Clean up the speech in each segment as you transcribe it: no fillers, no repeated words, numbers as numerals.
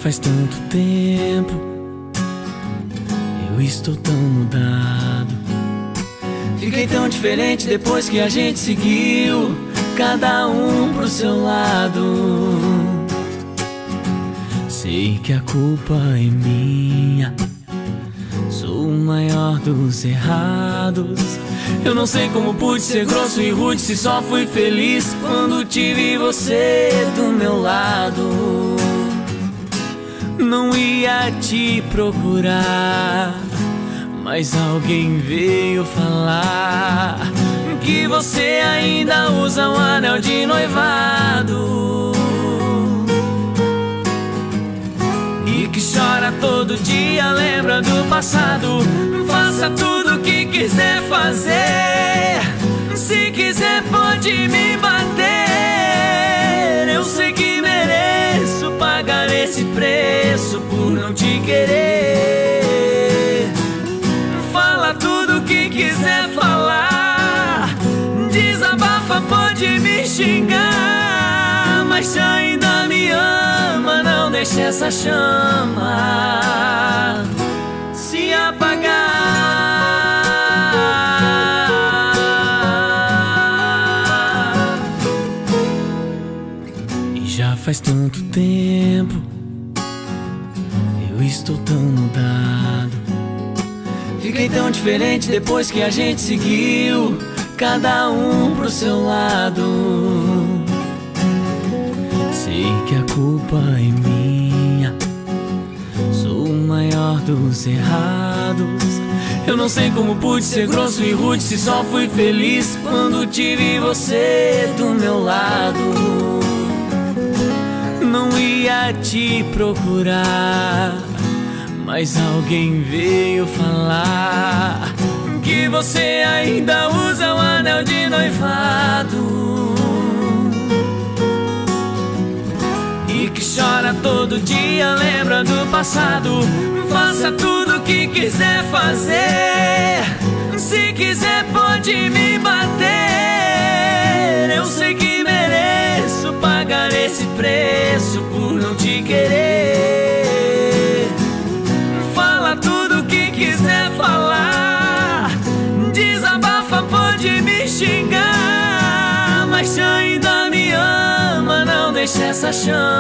faz tanto tempo, eu estou tão mudado. Fiquei tão diferente depois que a gente seguiu, cada um pro seu lado. Sei que a culpa é minha, sou o maior dos errados. Eu não sei como pude ser grosso e rude, se só fui feliz quando tive você do meu lado. Não ia te procurar, mas alguém veio falar que você ainda usa um anel de noivado e que chora todo dia, lembra do passado. Faça tudo o que quiser fazer, se quiser pode me bater. Eu sei que mereço pagar esse preço por não te querer. Fala tudo o que quiser falar, desabafa, pode me xingar, mas se ainda me ama, não deixe essa chama se apagar. E já faz tanto tempo, eu estou tão mudado. Fiquei tão diferente depois que a gente seguiu, cada um pro seu lado. Sei que a culpa é minha, sou o maior dos errados. Eu não sei como pude ser grosso e rude, se só fui feliz quando tive você do meu lado. Não ia te procurar, mas alguém veio falar que você ainda usa um anel de noivado e que chora todo dia, lembra do passado. Faça tudo o que quiser fazer, se quiser pode me bater. Eu sei que mereço pagar esse preço por não te querer. Fala tudo o que quiser falar, desabafa, pode me xingar, mas se ainda me ama, não deixe essa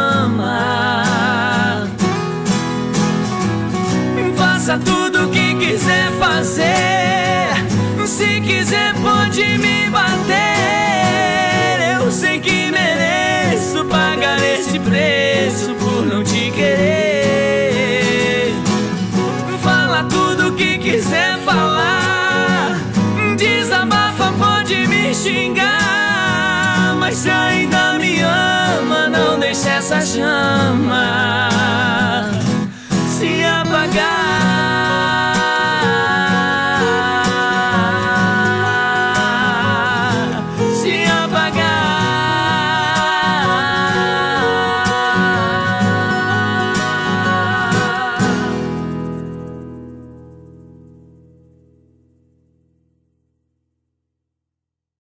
chama. Faça tudo o que quiser fazer, se quiser pode me bater. Eu sei que mereço pagar esse preço por não te querer. Fala tudo o que quiser falar, desabafa, pode me xingar, mas se ainda me ama, não deixe essa chama